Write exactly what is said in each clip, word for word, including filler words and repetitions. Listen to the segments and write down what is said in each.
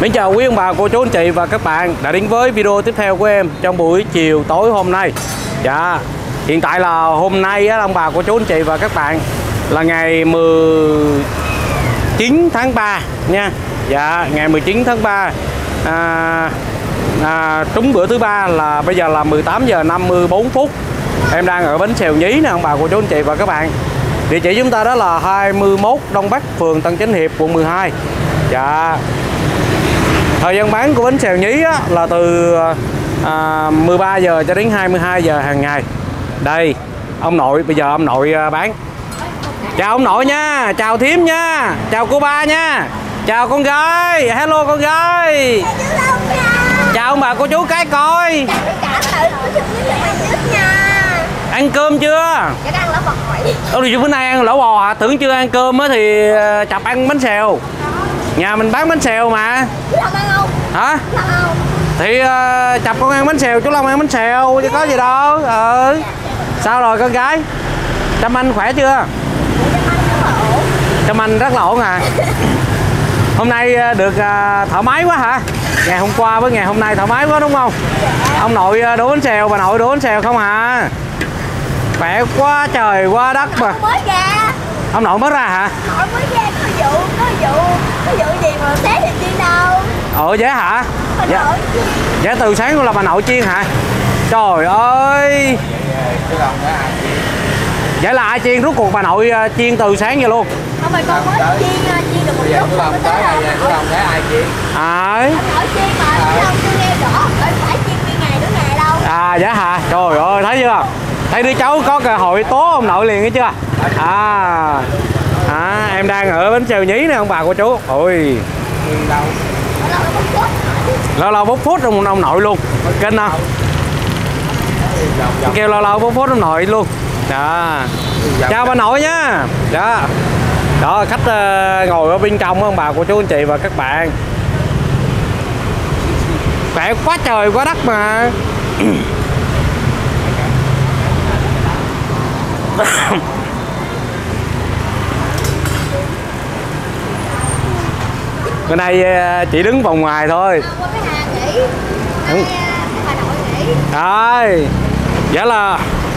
Mến chào quý ông bà, cô chú, anh chị và các bạn đã đến với video tiếp theo của em trong buổi chiều tối hôm nay. Dạ, hiện tại là hôm nay á, ông bà, cô chú, anh chị và các bạn là ngày mười chín tháng ba nha. Dạ, ngày mười chín tháng ba à, à, trúng bữa thứ ba là bây giờ là mười tám giờ năm mươi bốn phút. Em đang ở bến Xèo Nhí nè ông bà, cô chú, anh chị và các bạn. Địa chỉ chúng ta đó là hai mươi mốt Đông Bắc, phường Tân Chánh Hiệp, quận mười hai. Dạ. Thời gian bán của bến Xèo Nhí á, là từ à, mười ba giờ cho đến hai mươi hai giờ hàng ngày. Đây, ông nội, bây giờ ông nội bán. Chào ông nội nha, chào thím nha, chào cô ba nha, chào con gái, hello con gái. Chào ông bà cô chú cái coi. Ăn cơm chưa? Ủa thì bữa nay ăn lẩu bò hả? Tưởng chưa ăn cơm á thì chập ăn bánh xèo. Nhà mình bán bánh xèo mà. Hả? Thì uh, chập con ăn bánh xèo, chú Long ăn bánh xèo chứ có gì đâu. Ừ. Sao rồi con gái? Trâm Anh khỏe chưa? Trâm Anh rất là ổn à. Hôm nay được uh, thoải mái quá hả? Ngày hôm qua với ngày hôm nay thoải mái quá đúng không? Ông nội đổ bánh xèo, bà nội đổ bánh xèo không hả? Khỏe quá trời quá đất mà. Ông nội mới ra hả? Nội mới ra có vụ, có vụ, có vụ gì mà sáng thì chiên đâu. Ồ vậy hả? Dạ. Dạ từ sáng luôn là bà nội chiên hả? Trời ơi. Vậy là ai chiên, rốt cuộc bà nội chiên từ sáng vậy luôn? Không phải con mới chiên, chiên được một lúc rồi mới tới rồi. Chú Long thấy ai chiên? À. Ông nội chiên mà chú Long chưa nghe rõ, phải phải chiên nguyên ngày nữa ngày đâu. À vậy hả? Trời ơi thấy chưa? Thấy đứa cháu có cơ hội tố ông nội liền, thấy chưa? À, à em đang ở bến Xèo Nhí nè ông bà cô chú. Ôi lâu lâu bốc phốt ông, ông nội luôn kênh không? Kêu lâu lâu bốc phốt ông nội luôn. Dạ. Chào bà nội nhá. Dạ. Đó khách uh, ngồi ở bên trong ông bà cô chú anh chị và các bạn. Khỏe quá trời quá đất mà. Bữa nay chỉ đứng vòng ngoài thôi. Rồi, vậy là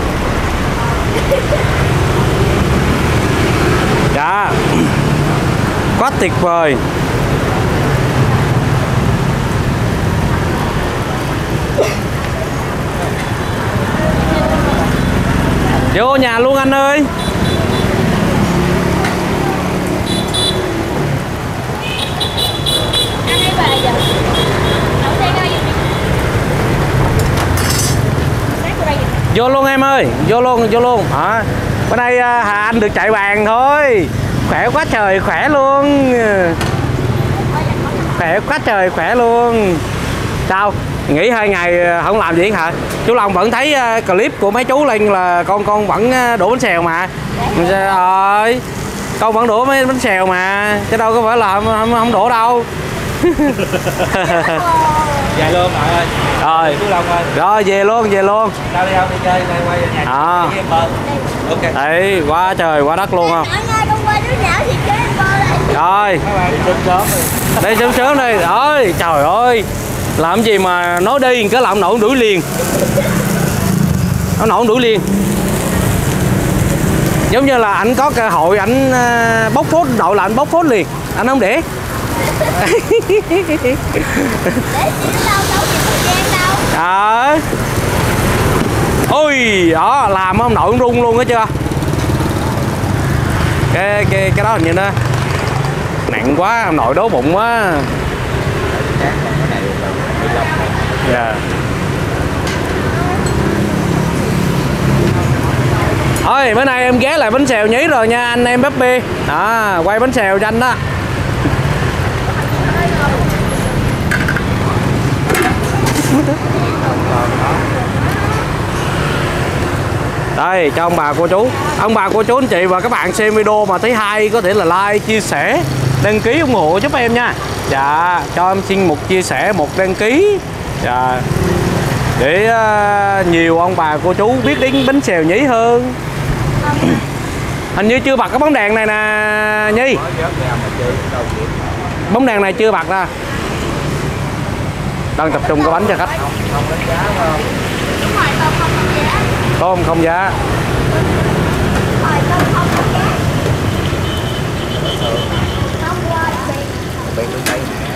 dạ quá tuyệt vời. Vô nhà luôn anh ơi. Vô luôn em ơi, vô luôn, vô luôn. À, bữa nay Hà Anh được chạy bàn thôi. Khỏe quá trời, khỏe luôn. Khỏe quá trời, khỏe luôn. Sao? Nghỉ hai ngày không làm gì hả? Chú Long vẫn thấy clip của mấy chú lên là con con vẫn đổ bánh xèo mà. Rồi, con vẫn đổ mấy bánh xèo mà, chứ đâu có phải là không, không, không đổ đâu. Về luôn nội ơi. Rồi. Chú Long ơi. Rồi về luôn, về luôn. Tao đi không đi chơi, đây quay về nhà. À. Ok. Đấy, quá trời quá đất luôn không? Rồi. Đi sớm sớm đi. Ơi, trời ơi. Làm gì mà nói đi cái làm nổ đuổi liền. Nó nổ đuổi liền. Giống như là anh có cơ hội anh bóc phốt nội là anh bóc phốt liền. Anh không để. À. Ôi, đó làm ông nội rung luôn đó chưa? Cái cái cái đó hình như nó nặng quá, ông nội đố bụng quá. Dạ. Thôi bữa nay em ghé lại bánh xèo Nhí rồi nha anh em Baby. Đó, quay bánh xèo cho anh đó. Đây cho ông bà cô chú, ông bà cô chú anh chị và các bạn xem video mà thấy hay có thể là like, chia sẻ, đăng ký ủng hộ giúp em nha. Dạ, cho em xin một chia sẻ, một đăng ký. Dạ. Để uh, nhiều ông bà cô chú biết đến bánh xèo Nhí hơn. Hình như chưa bật cái bóng đèn này nè Nhi. Bóng đèn này chưa bật ra. Đang tập trung cái bánh cho khách. Không đánh giá phải không? Đúng rồi, tôm không có giá. Tôm không giá. Rồi, tôm không có giá. Không rồi, chị. Bên bên đây nè.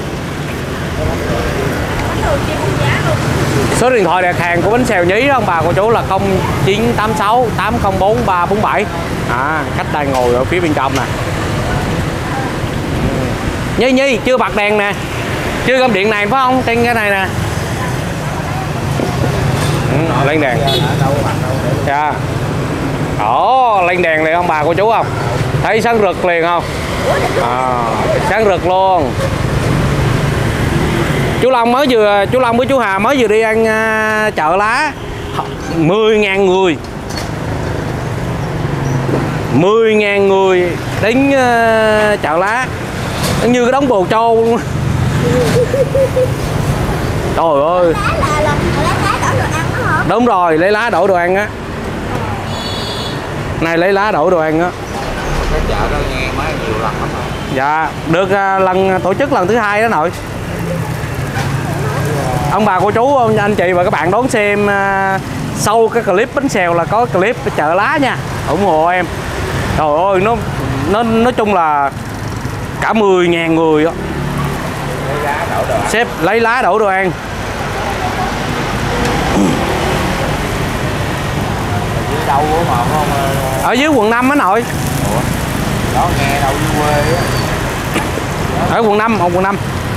Bánh đồ chi không giá luôn. Số điện thoại đặt hàng của bánh xèo Nhí đó ông bà cô chú là không chín tám sáu tám không bốn ba bốn bảy. À, khách đang ngồi ở phía bên trong nè. Nhi Nhi chưa bật đèn nè, chưa gom điện này phải không? Trên cái này nè. Ừ, lên đèn. Dạ. Ồ, lên đèn liền ông bà cô chú không? Thấy sáng rực liền không? À, sáng rực luôn. Chú Long mới vừa chú Long với chú Hà mới vừa đi ăn uh, chợ lá mười ngàn người mười ngàn người đến uh, chợ lá như cái đống bồ trâu luôn. Trời ơi. Lá là, là, là lá lá đổ đồ ăn đó hả? Đúng rồi, lấy lá đổ đồ ăn á. Này lấy lá đổ đồ ăn á. Cái chợ đó nghe mấy nhiều lần lắm không? Dạ, được uh, lần tổ chức lần thứ hai đó nội. Ông bà cô chú, anh chị và các bạn đón xem uh, sau cái clip bánh xèo là có clip chợ lá nha, ủng hộ em. Trời ơi, nó nó nói chung là cả mười ngàn người đó. Lấy lá đổ đồ ăn. Xếp lấy lá đổ đồ ăn. Dưới đâu của mà không? Ở dưới quận năm á nội. Ủa? Đó nghe đâu dưới quê á. Ở quận năm, ở quận năm.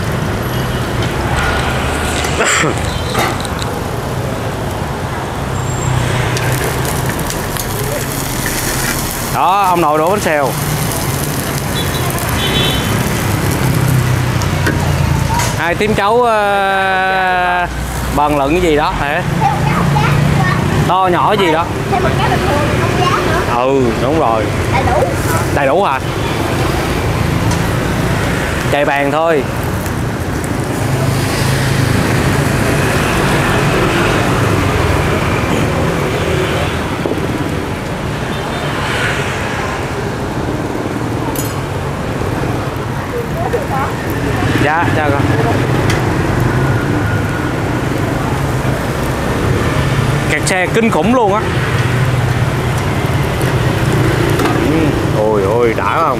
Đó, ông nội đổ bánh xèo. Hai tím cháu uh, bần lận cái gì đó hả? To nhỏ gì đó. Thêm một cái bình thường không giá nữa. Ừ, đúng rồi. Đầy đủ. Đầy đủ hả? Chạy bàn thôi. Dạ, dạ con. Kẹt xe kinh khủng luôn á. Ừ, ôi ôi đã không?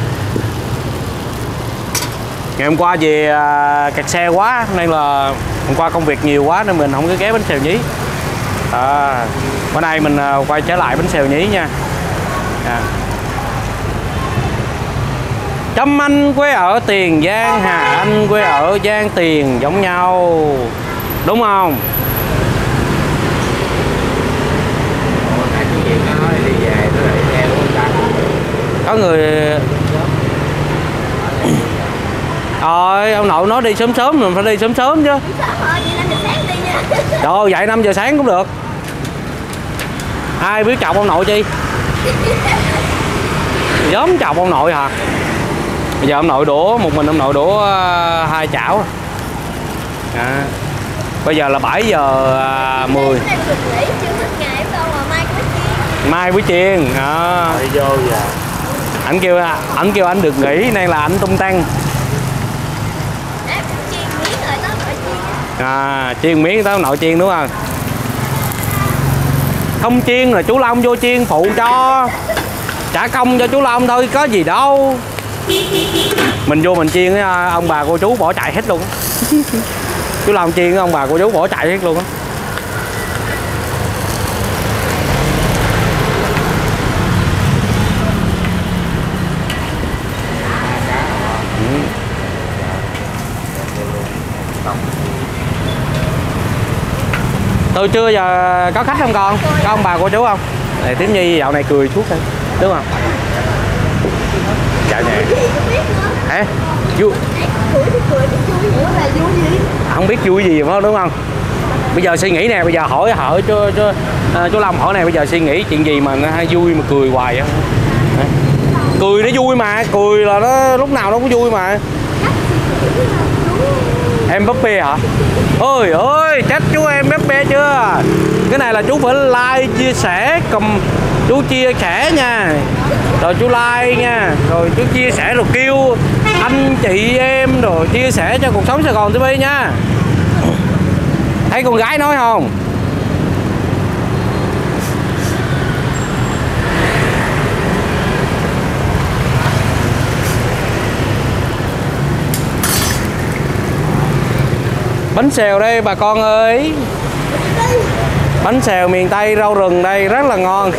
Ngày hôm qua về à, kẹt xe quá nên là hôm qua công việc nhiều quá nên mình không có ghé bánh xèo Nhí. À, bữa nay mình à, quay trở lại bánh xèo Nhí nha. À. Trâm Anh quê ở Tiền Giang, Hà Anh quê ở Giang Tiền giống nhau. Đúng không? Ủa, tại chú Việt nó nói đi về nó lại theo người ta. Có người rồi ông nội nói đi sớm sớm mình phải đi sớm sớm chứ. Sợ thôi, vậy năm giờ sáng đi nha. Trời ơi, dậy năm giờ sáng cũng được. Ai biết chọc ông nội chi? Giống chọc ông nội hả? Bây giờ ông nội đổ một mình ông nội đổ uh, hai chảo. À. Bây giờ là bảy giờ mười. Mai buổi chiên. À. Đi vô giờ. Anh kêu anh kêu anh được nghỉ nên là anh tung tăng. À, chiên miếng tới nội chiên đúng không? Không chiên là chú Long vô chiên phụ cho. Trả công cho chú Long thôi, có gì đâu. Mình vô mình chiên ông bà cô chú bỏ chạy hết luôn. Chú Long chiên ông bà cô chú bỏ chạy hết luôn á. Từ trưa giờ có khách không con? Có ông bà cô chú không? Này Tím Nhi dạo này cười suốt đây, đúng không? Dạ nè. Hả? Vui. Không biết vui gì mà đúng không? Bây giờ suy nghĩ nè, bây giờ hỏi hỏi cho, cho uh, chú Long hỏi này, bây giờ suy nghĩ chuyện gì mà nó hay vui mà cười hoài á? Cười nó vui mà, cười là nó lúc nào nó cũng vui mà. Em Mbappé hả? Ôi ơi, trách chú em Mbappé chưa? Cái này là chú phải like, chia sẻ, cầm chú chia sẻ nha. Rồi chú like nha. Rồi chú chia sẻ rồi kêu anh chị em rồi chia sẻ cho Cuộc Sống Sài Gòn ti vi nha. Thấy con gái nói không? Bánh xèo đây bà con ơi. Bánh xèo miền Tây rau rừng đây rất là ngon.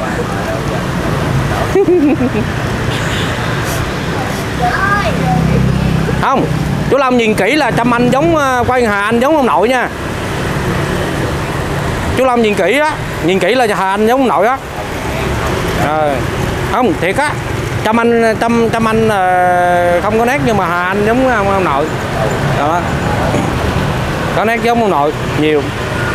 Không, chú Long nhìn kỹ là Trâm Anh giống quay Hà Anh giống ông nội nha. Chú Long nhìn kỹ á, nhìn kỹ là Hà Anh giống ông nội á. Rồi, không thiệt á. Trâm Anh Trâm Trâm Anh không có nét nhưng mà Hà Anh giống ông, ông nội. Đó. Có nét giống ông nội nhiều.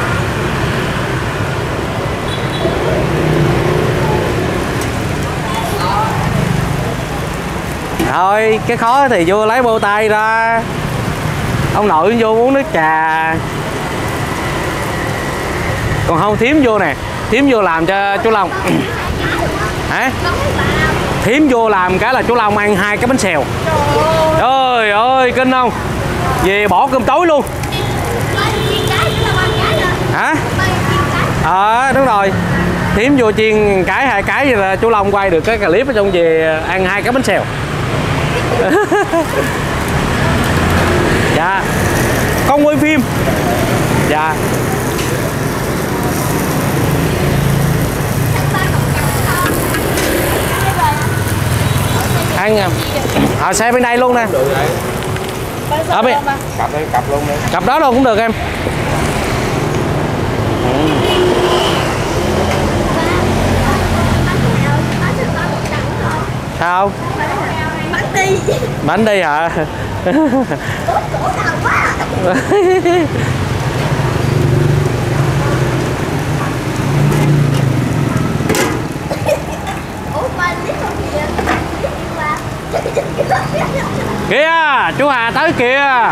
Thôi cái khó thì vô lấy bô tay ra. Ông nội vô uống nước trà. Còn không thím vô nè. Thím vô làm cho chú Long. Hả? Thím vô làm cái là chú Long ăn hai cái bánh xèo. Trời ơi kinh không? Về bỏ cơm tối luôn. Hả? Ờ à, đúng rồi. Thím vô chiên cái hai cái là chú Long quay được cái clip ở trong về ăn hai cái bánh xèo. Dạ. Con quay phim. Dạ. Ăn à. À, xe bên đây luôn nè. Ở bên cặp đây, cặp luôn đi. Cặp đó luôn cũng được em. Sao? Bánh đi. Bánh đi hả? Kìa, chú Hà tới kìa.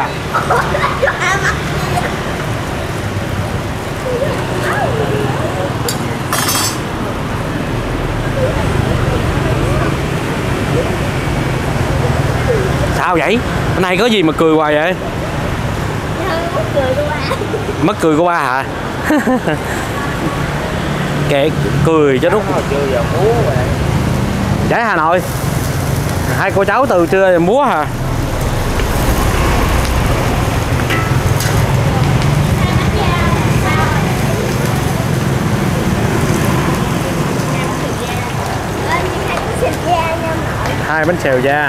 Sao vậy? Cái này có gì mà cười hoài vậy? Mất cười của ba. Mất cười của ba hả? Kệ cười cho lúc Chưa giờ múa rồi. Giải Hà Nội. Hai cô cháu từ trưa giờ múa hả? Hai bánh xèo da.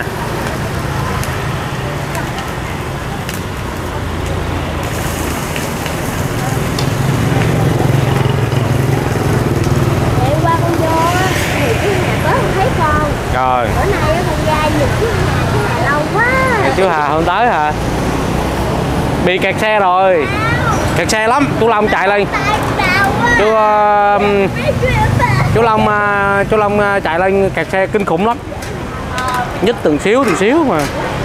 Rồi. Bữa nay con ra nhiều chú Hà lâu quá. Chú Hà không tới hả? Bị kẹt xe rồi. Kẹt xe lắm, chú Long chạy lên. Chú uh, chú Long uh, chú Long uh, chạy lên kẹt xe kinh khủng lắm. Nhích từng xíu từng xíu mà.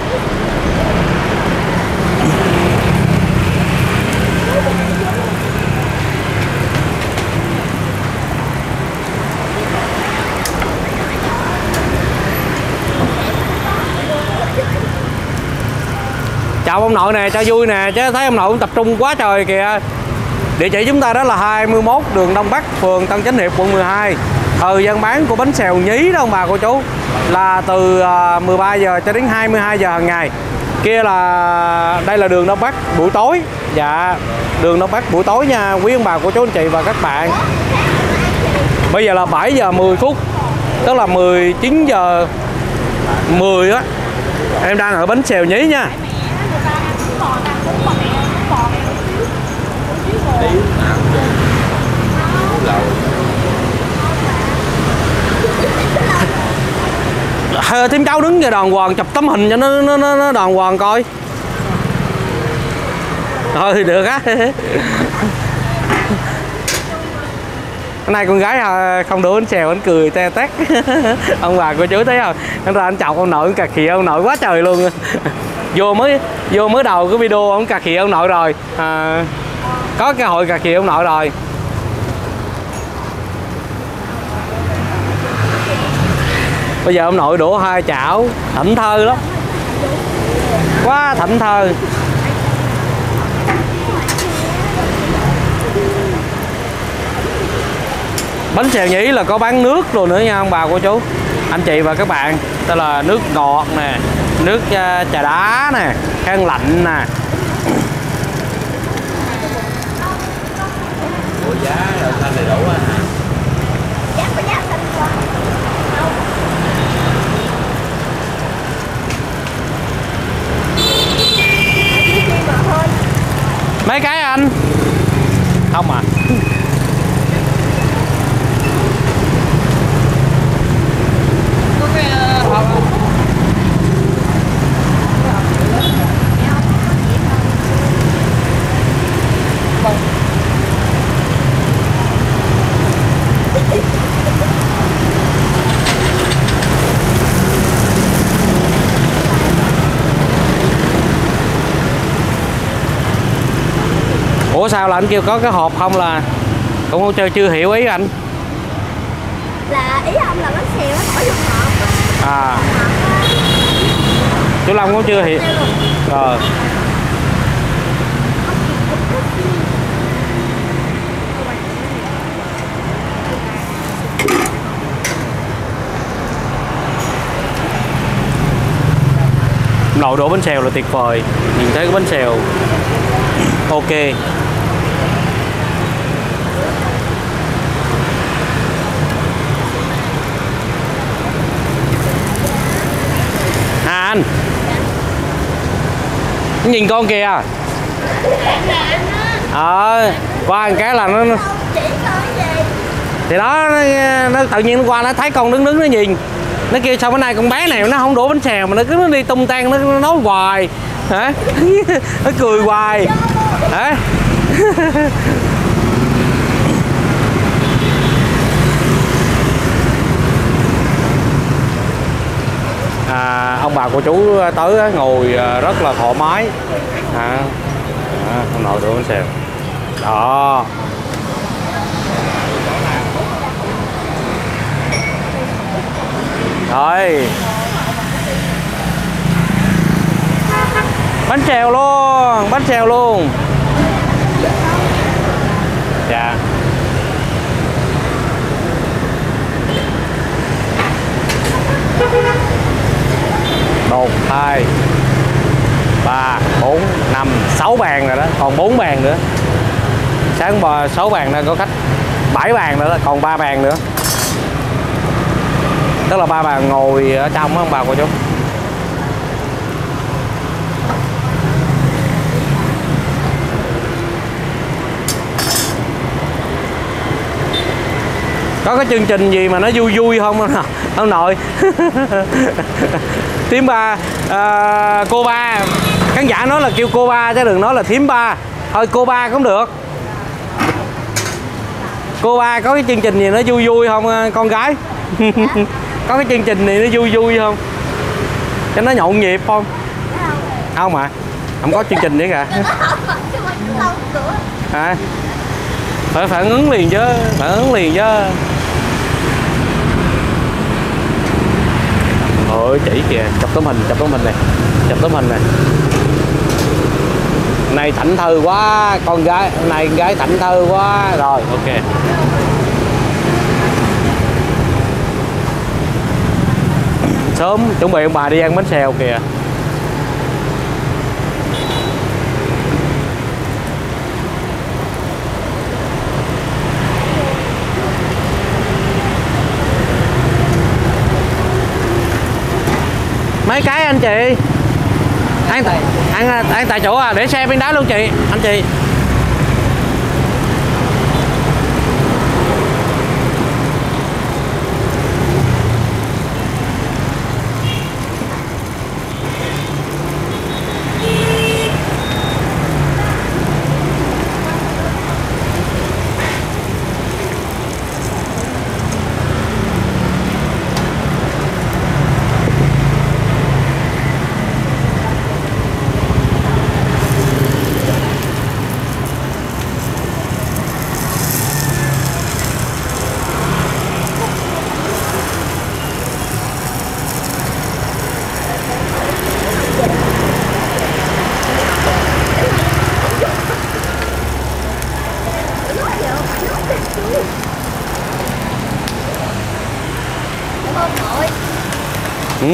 Chào ông nội nè, cho vui nè, chứ thấy ông nội cũng tập trung quá trời kìa. Địa chỉ chúng ta đó là hai mươi mốt đường Đông Bắc, phường Tân Chánh Hiệp, quận mười hai. Thời gian bán của bánh xèo nhí đó ông bà cô chú là từ mười ba giờ cho đến hai mươi hai giờ hàng ngày. Kia là đây là đường Đông Bắc buổi tối. Dạ, đường Đông Bắc buổi tối nha quý ông bà cô chú anh chị và các bạn. Bây giờ là bảy giờ mười phút, tức là mười chín giờ mười á. Em đang ở bánh xèo nhí nha. Thêm cháu đứng về đàng hoàng chụp tấm hình cho nó nó nó, nó đàng hoàng coi. Thôi được á. Cái này con gái không đổ bánh xèo anh cười te tét. Ông bà cô chú thấy không? Anh ra anh chọc ông nội cà khịa ông nội quá trời luôn. Vô mới vô mới đầu cái video ông cà khịa ông nội rồi. À, có cái hội cà khịa ông nội rồi. Bây giờ ông nội đổ hai chảo thảnh thơi lắm. Quá thảnh thơi. Bánh xèo Nhí là có bán nước rồi nữa nha ông bà cô chú, anh chị và các bạn. Đó là nước ngọt nè, nước uh, trà đá nè, khăn lạnh nè. Ủa giá đậu xanh đầy đủ á hả? Giá có giá xanh quá. Không. Mấy cái anh? Không à. Có cái hộp Ủa sao là anh kêu có cái hộp không, là cũng không chưa, chưa hiểu ý anh. Là ý ông là bánh xèo nó bỏ vô hộp. À, chú Long cũng chưa hiểu rồi. Nồi đổ bánh xèo là tuyệt vời, nhìn thấy cái bánh xèo ok. À anh, nhìn con kìa. Ờ, qua một cái là nó, nó... thì đó nó, nó tự nhiên nó qua nó thấy con đứng đứng nó nhìn, nó kêu sao bữa nay con bé này nó không đổ bánh xèo mà nó cứ nó đi tung tăng, nó, nó nói hoài hả. Nó cười hoài hả. À, ông bà cô chú tới ngồi rất là thoải mái à, à, ông nội đổ bánh xèo đó. Rồi bánh xèo luôn, bánh xèo luôn. Dạ. Một, hai, ba, bốn, năm, sáu bàn rồi đó, còn bốn bàn nữa. Sáng bò sáu bàn nữa có khách, bảy bàn nữa, còn ba bàn nữa. Tức là ba bàn ngồi ở trong đó ông bà cô chú. Có cái chương trình gì mà nó vui vui không ông nội? Thím ba, à, cô ba, khán giả nói là kêu cô ba chứ đừng nói là thím ba. Thôi cô ba cũng được. Cô ba có cái chương trình gì nó vui vui không con gái? Có cái chương trình này nó vui vui không? Cho nó nhộn nhịp không? Không mà, không có chương trình nữa kìa. À, phải phản ứng liền chứ, phản ứng liền chứ. Ôi chỉ kìa, chụp tấm hình, chụp tấm hình này, chụp tấm hình này. Này thảnh thơi quá, con gái, này con gái thảnh thơi quá. Rồi, ok. Sớm chuẩn bị ông bà đi ăn bánh xèo kìa. Mấy cái anh chị ăn ăn ăn tại chỗ à, để xe bên đó luôn chị, anh chị. Ừ.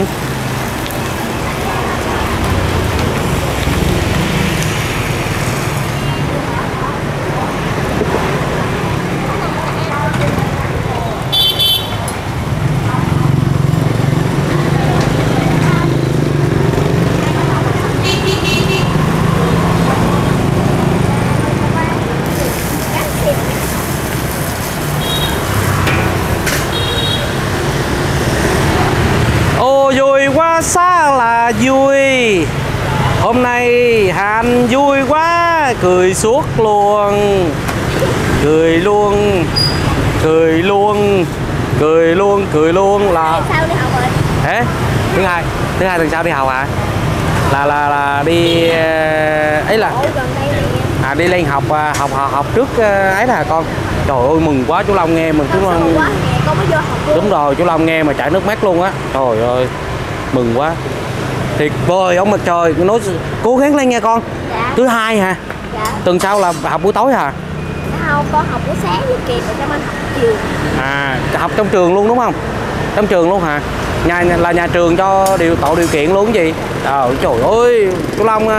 Ô vui quá xa là vui. Hôm nay Hạnh vui quá, cười suốt luôn. Cười luôn, cười luôn, cười luôn, cười luôn là Sao đi học rồi? thế thứ hai thứ hai tuần sau đi học hả? Là là là đi ấy là Ủa, gần đây nè. à đi lên học học học, học trước ấy là con. Trời ơi mừng quá chú Long nghe, mừng chú Con Long. sợ quá nè, con mới vô học luôn. Đúng rồi, chú Long nghe mà chảy nước mắt luôn á. Trời ơi mừng quá, tuyệt vời ông mặt trời. Nói cố gắng lên nha con. Dạ. Thứ hai hả? Dạ. Tuần sau là học buổi tối hả? Không, con học buổi sáng với kịp rồi cho anh học chiều. À học trong trường luôn đúng không? Trong trường luôn hả? Nhà là nhà trường cho điều tạo điều kiện luôn cái gì? Trời, trời ơi chú Long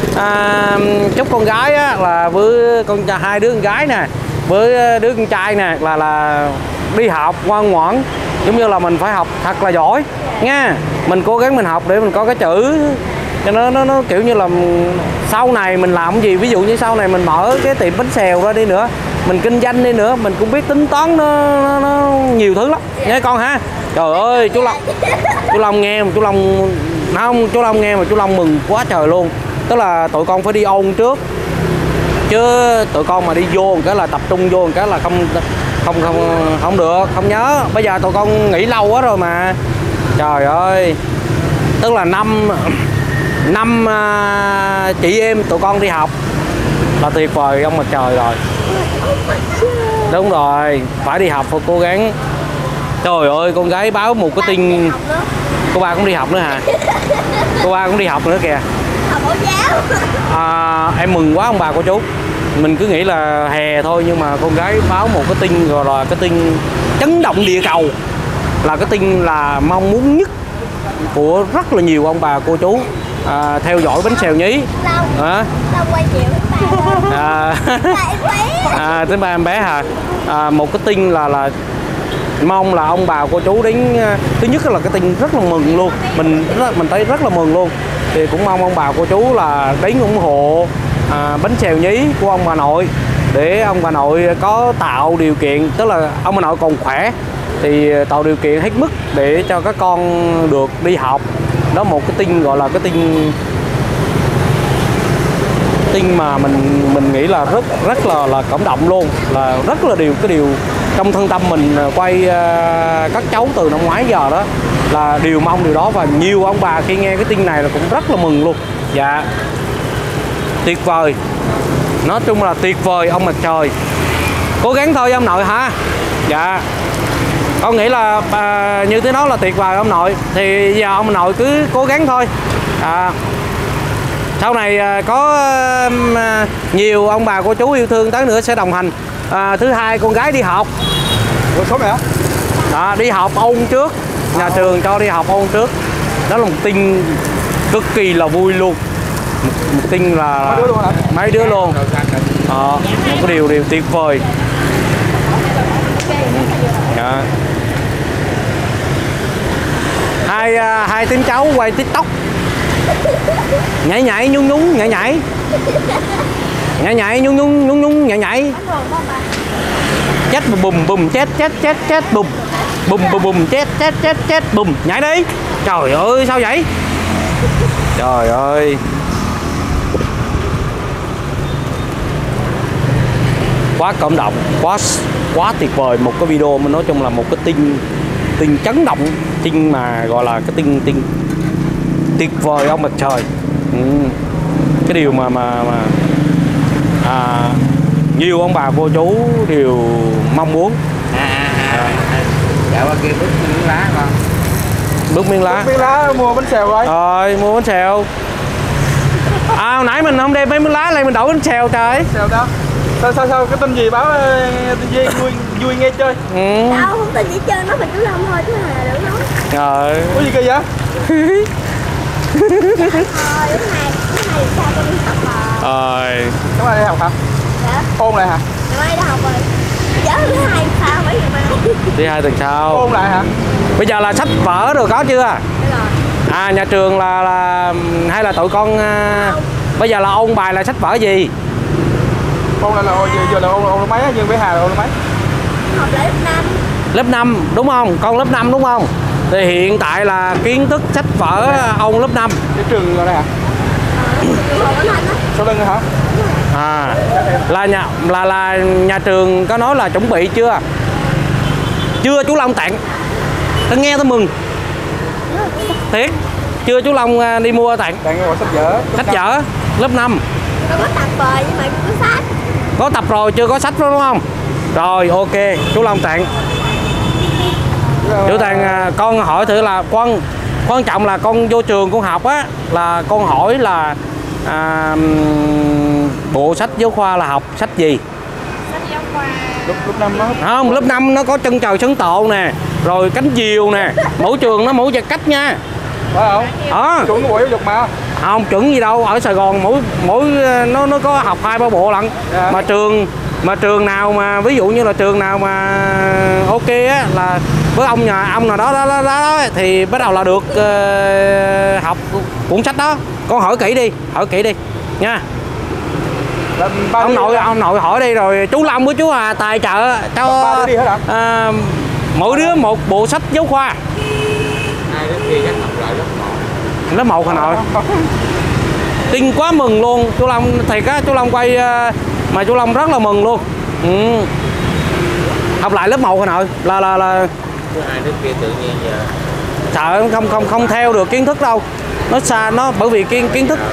à, chúc con gái á, là với con hai đứa con gái nè với đứa con trai nè là là đi học ngoan ngoãn, giống như là mình phải học thật là giỏi nha. Mình cố gắng mình học để mình có cái chữ cho nó nó, nó kiểu như là sau này mình làm cái gì, ví dụ như sau này mình mở cái tiệm bánh xèo ra đi nữa, mình kinh doanh đi nữa, mình cũng biết tính toán nó, nó, nó nhiều thứ lắm nha con ha. Trời ơi chú Long, chú Long nghe mà chú Long không, chú Long nghe mà chú Long mừng quá trời luôn. Tức là tụi con phải đi ôn trước chứ tụi con mà đi vô một cái là tập trung vô một cái là không không không không được, không nhớ. Bây giờ tụi con nghỉ lâu quá rồi mà. Trời ơi, tức là năm năm uh, chị em tụi con đi học là tuyệt vời ông mặt trời rồi. Đúng rồi, phải đi học, phải cố gắng. Trời ơi con gái báo một cái tin. Cô ba cũng đi học nữa hả? Cô ba cũng đi học nữa kìa. Học mẫu giáo. À, em mừng quá ông bà cô chú. Mình cứ nghĩ là hè thôi nhưng mà con gái báo một cái tin rồi là cái tin chấn động địa cầu, là cái tin là mong muốn nhất của rất là nhiều ông bà cô chú à, theo dõi bánh xèo nhí. Long. À, Long quay chiều đến ba. à, Tại bé. à, tới ba em bé hả? À, một cái tin là là mong là ông bà cô chú đến, thứ nhất là cái tin rất là mừng luôn, mình rất, mình thấy rất là mừng luôn. Thì cũng mong ông bà cô chú là đến ủng hộ à, bánh xèo nhí của ông bà nội để ông bà nội có tạo điều kiện, tức là ông bà nội còn khỏe thì tạo điều kiện hết mức để cho các con được đi học. Đó một cái tin gọi là cái tin tin mà mình mình nghĩ là rất rất là là cảm động luôn, là rất là điều cái điều trong thân tâm mình quay uh, các cháu từ năm ngoái giờ đó là điều mong điều đó, và nhiều ông bà khi nghe cái tin này là cũng rất là mừng luôn. Dạ tuyệt vời, nói chung là tuyệt vời ông mặt trời, cố gắng thôi ông nội hả? Dạ con nghĩ là à, như thế đó là tuyệt vời ông nội, thì giờ ông nội cứ cố gắng thôi. À, sau này à, có à, nhiều ông bà cô chú yêu thương tới nữa sẽ đồng hành. À, thứ hai con gái đi học. Ủa số này hả? À, đi học ôn trước, nhà trường cho đi học ôn trước, đó là một tin cực kỳ là vui luôn, một, một tin là Mấy đứa luôn hả? mấy đứa luôn. À, một cái điều điều tuyệt vời. Dạ. Hai hai tiếng cháu quay TikTok nhảy nhảy nhún nhún nhảy nhảy nhảy nhảy nhún nhún nhún nhún nhảy nhảy chết bùm bùm bùm chết chết chết chết bùm bùm bùm bùm chết chết chết chết bùm nhảy đi. Trời ơi sao vậy? Trời ơi quá cảm động, quá quá tuyệt vời. Một cái video mình nói chung là một cái tin tin chấn động, tin mà gọi là cái tin tin tuyệt vời ông mặt trời. Ừ. Cái điều mà mà mà à, nhiều ông bà cô chú đều mong muốn. À, à, à, à. Dạo qua kia bước miếng lá con. Bước miếng lá. Bước miếng lá mua bánh xèo rồi. Rồi mua bánh xèo. À hồi nãy mình không đem mấy miếng lá lên mình đổ bánh xèo trời. Xèo đâu? Sao sao sao cái tin gì báo tin gì vui vui nghe chơi. Ừ. Đâu không tin gì chơi, nói mình cứ làm thôi chứ mà đừng nói. Rồi. Có gì kỳ vậy? Thôi lúc này lúc này sao con đi học mà. Rồi. Các bạn đi học hả? Dạ. Ôn lại hả? Ngày mai đi học rồi. Giờ thứ hai sao mấy ngày mai? Thứ hai tuần sau. Ôn lại hả? Bây giờ là sách vở rồi có chưa? Đây rồi. À nhà trường là là hay là tụi con à, bây giờ là ôn bài là sách vở gì? Ôn lại là ôn giờ, giờ là ôn ôn mấy á, nhưng với Hà là ôn mấy? Học lại lớp năm. Lớp năm đúng không? Con lớp năm đúng không? Thì hiện tại là kiến thức sách vở ôn lớp năm. Cái trường ở đây hả? Trường Hồ Quảng Thanh á. Sau lưng hả? À là nhà là là nhà trường có nói là chuẩn bị chưa? Chưa chú Long tặng. Tao nghe tao mừng. Thiệt. Chưa chú Long à, đi mua tặng. Tặng cái sách vở. Sách vở lớp năm. Nó có tập rồi nhưng mà chưa có sách. Có tập rồi chưa có sách đúng không? Rồi ok, chú Long tặng. Chú tặng à, con hỏi thử là quan quan trọng là con vô trường con học á là con hỏi là à, bộ sách giáo khoa là học sách gì? Sách giáo khoa. Lúc lúc năm đó. Không, lớp năm nó có chân trời sấn tộ nè, rồi cánh diều nè, mỗi trường nó mỗi cách nha. Phải không? Đó. Chuẩn của Bộ Giáo dục mà. Không chuẩn gì đâu, ở Sài Gòn mỗi mỗi nó nó có học hai ba bộ lận. Dạ. Mà trường mà trường nào mà ví dụ như là trường nào mà ok á là với ông nhà ông nào đó đó đó, đó thì bắt đầu là được uh, học cuốn sách đó. Con hỏi kỹ đi, hỏi kỹ đi nha. Là ba Ông đứa nội đi ông nội hỏi đi rồi chú Long với chú Hà tài trợ cho Ba đứa đi hết hả? à, mỗi đứa một bộ sách giáo khoa. Hai đứa kia chắc học lại lớp một. Lớp một Hà Nội. Tin quá mừng luôn chú Long, thiệt á, chú Long quay mà chú Long rất là mừng luôn. Ừ. Học lại lớp một Hà Nội là là là Chứ hai đứa kia tự nhiên giờ sợ không không không theo được kiến thức đâu. Nó xa nó bởi vì kiến kiến thức.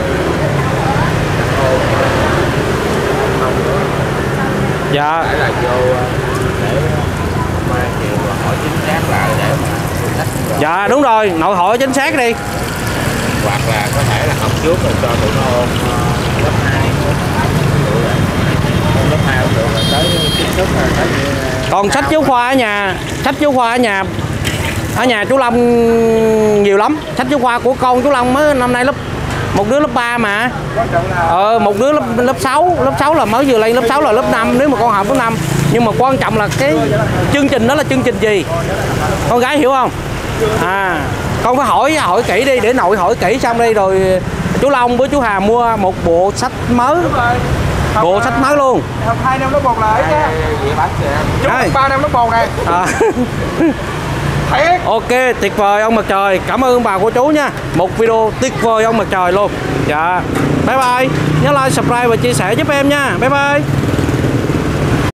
Dạ. phải là vô để mai chiều hỏi chính xác lại để mà sách. Dạ đúng rồi, nội hỏi chính xác đi. Hoặc là có thể là học trước rồi cho tụi nó ôn uh, lớp hai. Ôn lớp hai cũng được rồi tới kiến thức là tới. Còn sách giáo khoa ở nhà, sách giáo khoa ở nhà ở nhà chú Long nhiều lắm. Sách giáo khoa của con chú Long mới năm nay lớp một đứa lớp ba mà. Ờ một đứa lớp lớp sáu, lớp sáu là mới vừa lên lớp sáu là lớp năm nếu mà con học lớp năm. Nhưng mà quan trọng là cái chương trình đó là chương trình gì? Con gái hiểu không? À, con phải hỏi hỏi kỹ đi để nội hỏi kỹ xong đây rồi chú Long với chú Hà mua một bộ sách mới. Bộ sách mới luôn. Học hai năm lớp một là ấy nha. Vậy bác Chú Đây. ba năm lớp một này. À. Thiệt. Ok, tuyệt vời ông mặt trời. Cảm ơn bà của chú nha. Một video tuyệt vời ông mặt trời luôn. Dạ. Bye bye. Nhớ like, subscribe và chia sẻ giúp em nha. Bye bye.